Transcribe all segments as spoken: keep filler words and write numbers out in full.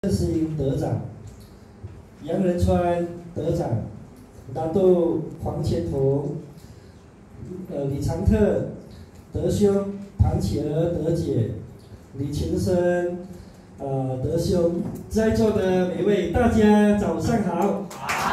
星得长，杨仁川得长，拿豆黄千桐，呃李长特得兄，庞启儿得姐，李群生呃得兄，在座的每位大家早上好。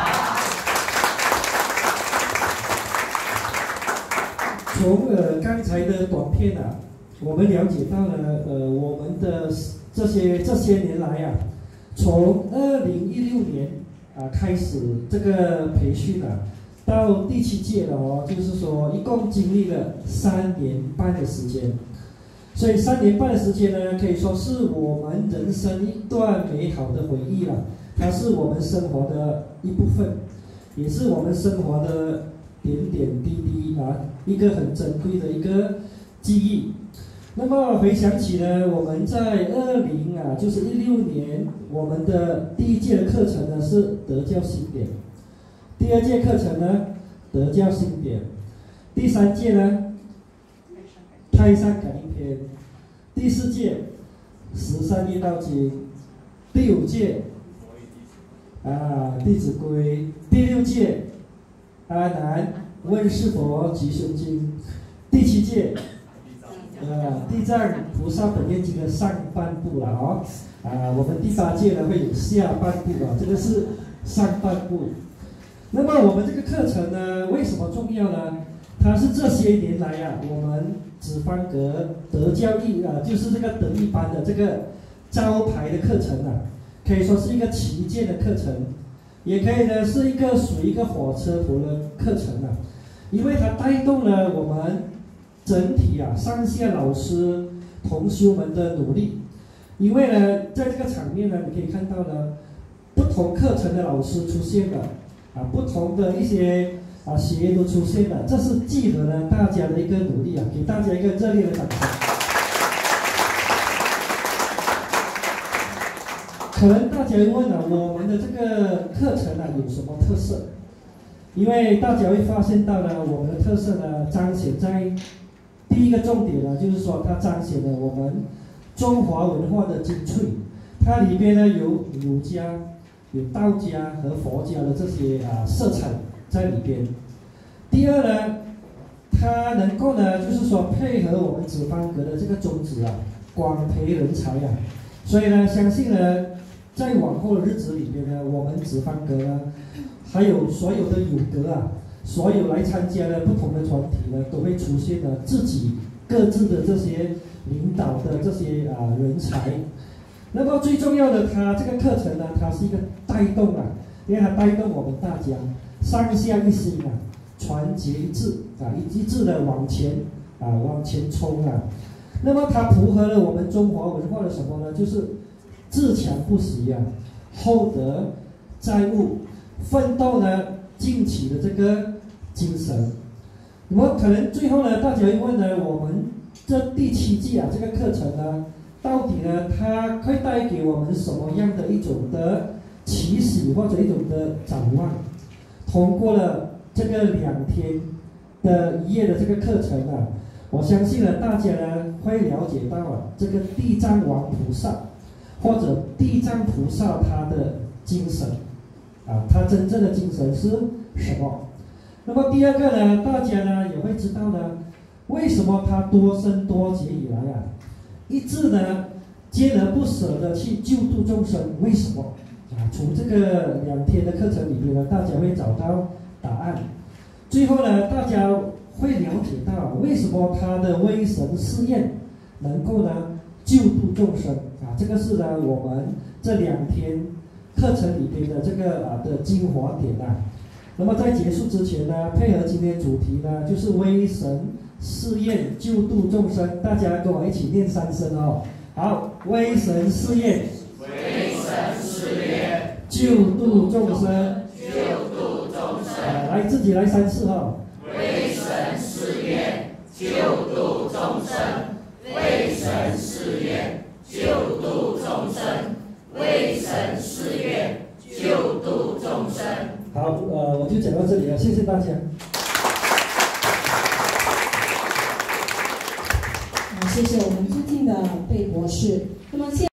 从呃刚才的短片啊，我们了解到了呃我们的这些这些年来啊，从二零一六年啊开始这个培训啊，到第七届了哦，就是说一共经历了三年半的时间，所以三年半的时间呢，可以说是我们人生一段美好的回忆了，它是我们生活的一部分，也是我们生活的点点滴滴啊，一个很珍贵的一个记忆。那么回想起呢，我们在二零啊，就是一六年，我们的第一届的课程呢是德教新典，第二届课程呢德教新典，第三届呢太上感应篇，第四届十三业道经，第五届啊弟子规，第六届阿难问是佛及修经，第七届呃地藏菩萨本愿经的上半部了哦，啊我们第八届呢会有下半部啊，这个是上半部。那么我们这个课程呢为什么重要呢？它是这些年来啊，我们紫方阁德教义啊，就是这个德义班的这个招牌的课程啊，可以说是一个旗舰的课程，也可以呢是一个属于一个火车头的课程啊，因为它带动了我们整体啊上下老师同修们的努力。因为呢在这个场面呢，你可以看到呢不同课程的老师出现了啊，不同的一些啊学员都出现了，这是记得呢大家的一个努力啊，给大家一个热烈的掌声。可能大家会问了，我们的这个课程呢有什么特色？因为大家会发现到呢，我们的特色呢彰显在第一个重点呢，就是说它彰显了我们中华文化的精粹，它里边呢有儒家、有道家和佛家的这些啊色彩在里边。第二呢，它能够呢就是说配合我们紫方阁的这个宗旨啊，广培人才啊，所以呢相信呢在往后的日子里边呢，我们紫方阁呢还有所有的友阁啊，所有来参加的不同的团体呢，都会出现了自己各自的这些领导的这些啊人才。那么最重要的，它这个课程呢，它是一个带动啊，因为它带动我们大家上下一心啊，团结一致啊，一致的往前啊往前冲啊。那么它符合了我们中华文化的什么呢？就是自强不息啊，厚德载物，奋斗呢进取的这个精神。那么可能最后呢，大家会问呢，我们这第七季啊这个课程呢，到底呢它会带给我们什么样的一种的启示或者一种的展望？通过了这个两天的一夜的这个课程啊，我相信呢大家呢会了解到啊，这个地藏王菩萨或者地藏菩萨他的精神啊，他真正的精神是什么？那么第二个呢，大家呢也会知道呢，为什么他多生多劫以来啊，一直呢坚而不舍的去救度众生？为什么啊？从这个两天的课程里面呢，大家会找到答案。最后呢，大家会了解到为什么他的威神试验能够呢救度众生啊？这个是呢我们这两天课程里边的这个啊的精华点啊。那么在结束之前呢，配合今天主题呢，就是威神试验救度众生，大家跟我一起念三声哦。好，威神试验， 威神试验， 救度众生， 救度众生。 啊，来自己来三次哦。 威神试验，救度众生。威神试验，救度众生。威神试验，救度众生。 好，呃，我就讲到这里了，谢谢大家。 谢谢我们尊敬的贝博士。那么现